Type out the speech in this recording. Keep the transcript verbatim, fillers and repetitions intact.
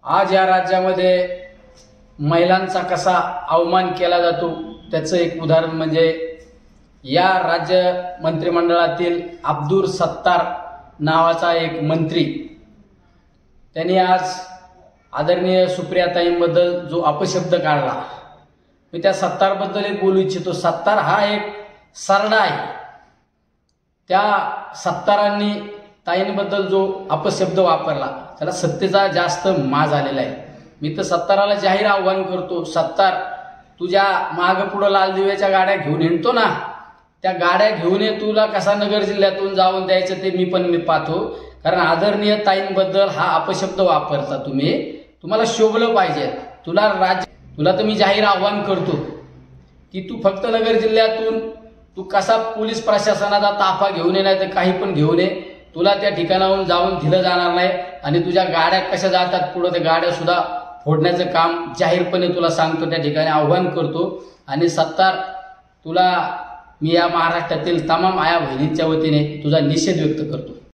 आज या राज्यामध्ये महिलांचा कसा अवमान केला जातो त्याचं एक उदाहरण म्हणजे या राज्य मंत्रिमंडळातील अब्दुल सत्तार नावाचा एक मंत्री, त्यांनी आज आदरणीय सुप्रियाताईंबद्दल जो अपशब्द काढला, मी त्या सत्तारबद्दल एक बोलू इच्छितो। सत्तार हा एक सरडा आहे। त्या सत्तारांनी ताईंबद्दल जो अपशब्द वापरला त्याला सत्तेचा जास्त माज आलेला आहे। मी तर सत्ताराला जाहीर आव्हान करतो, सत्तार तुझ्या माग पुढे लाल दिव्याच्या गाड्या घेऊन येतो ना, त्या गाड्या घेऊन ये, तुला कसा नगर जिल्ह्यातून जाऊन द्यायचं ते मी पण मी पाहतो। कारण आदरणीय ताईंबद्दल हा अपशब्द वापरता तुम्ही, तुम्हाला शोभलं पाहिजे। तुला राज्य तुला तर मी जाहीर आव्हान करतो की तू फक्त नगर जिल्ह्यातून तू कसा पोलीस प्रशासनाचा ताफा घेऊन ये, नाही तर काही पण घेऊन ये, तुला त्या ठिकाणाहून जाऊन दिलं जाणार नाही। आणि तुझ्या गाड्या कशा जातात पुढे, त्या गाड्या सुद्धा फोडण्याचं काम जाहीरपणे तुला सांगतो, त्या ठिकाणी आव्हान करतो। आणि सत्तार, तुला मी या महाराष्ट्रातील तमाम आया बहिणींच्या वतीने तुझा निषेध व्यक्त करतो।